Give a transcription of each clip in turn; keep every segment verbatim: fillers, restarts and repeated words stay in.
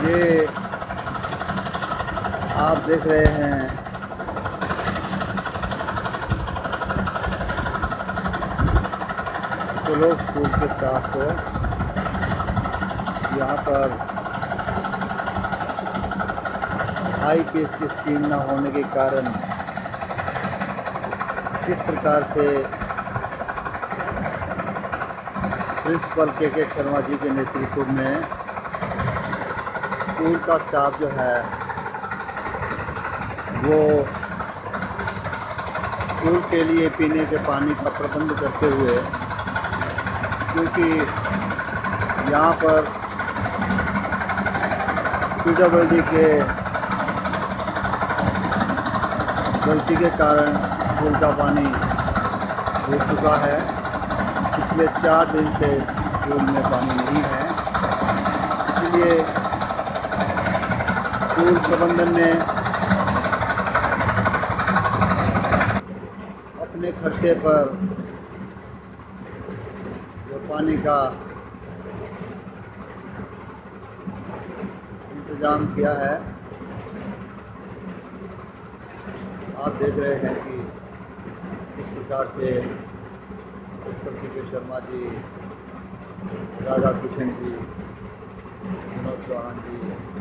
ये आप देख रहे हैं तो लोग स्कूल के स्टाफ को यहाँ पर आई पी एस की स्कीम ना होने के कारण किस प्रकार से प्रिंसिपल के के शर्मा जी के नेतृत्व में स्कूल का स्टाफ जो है वो स्कूल के लिए पीने के पानी का प्रबंध करते हुए, क्योंकि यहाँ पर पी डब्ल्यू डी के गलती के कारण स्कूल का पानी रुक चुका है। पिछले चार दिन से स्कूल में पानी नहीं है, इसलिए स्कूल प्रबंधन ने अपने खर्चे पर जो पानी का इंतज़ाम किया है। आप देख रहे हैं कि किस प्रकार से के के शर्मा जी, राधा किशन जी, मनोज चौहान जी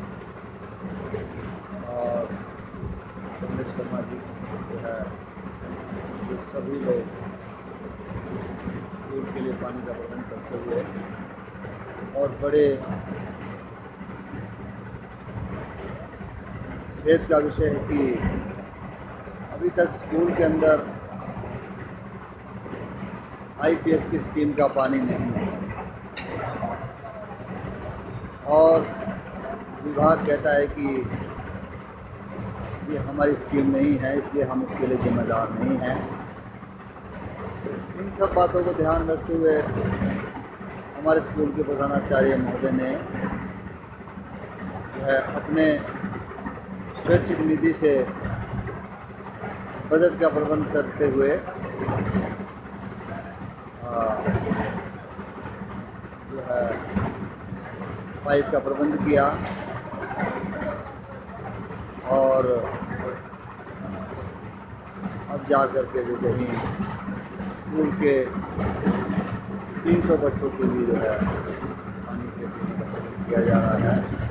और रमेश शर्मा जी जो है, ये सभी लोग स्कूल के लिए पानी का प्रबंध करते हुए, और बड़े खेद का विषय है कि अभी तक स्कूल के अंदर आई पी एस की स्कीम का पानी नहीं है, और विभाग कहता है कि ये हमारी स्कीम नहीं है, इसलिए हम इसके लिए जिम्मेदार नहीं हैं। इन सब बातों को ध्यान में रखते हुए हमारे स्कूल के प्रधानाचार्य महोदय ने जो है अपने स्वैच्छिक निधि से बजट का प्रबंध करते हुए जो है पाइप का प्रबंध किया, और अब जा कर के जो कहीं स्कूल के तीन सौ बच्चों के लिए जो है पानी के पीने का प्रबंध किया जा रहा है।